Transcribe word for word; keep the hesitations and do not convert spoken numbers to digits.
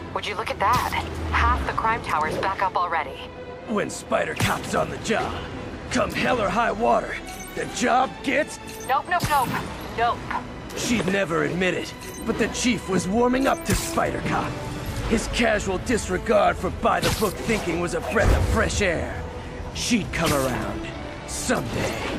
Would you look at that? Half the crime tower's back up already. When Spider Cop's on the job, come hell or high water, the job gets... Nope, nope, nope. Nope. She'd never admit it, but the chief was warming up to Spider Cop. His casual disregard for by-the-book thinking was a breath of fresh air. She'd come around. Someday.